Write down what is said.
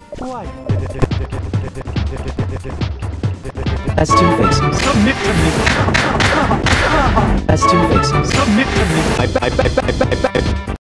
Why? That's two faces. Submit to me. That's two faces. Submit to me. I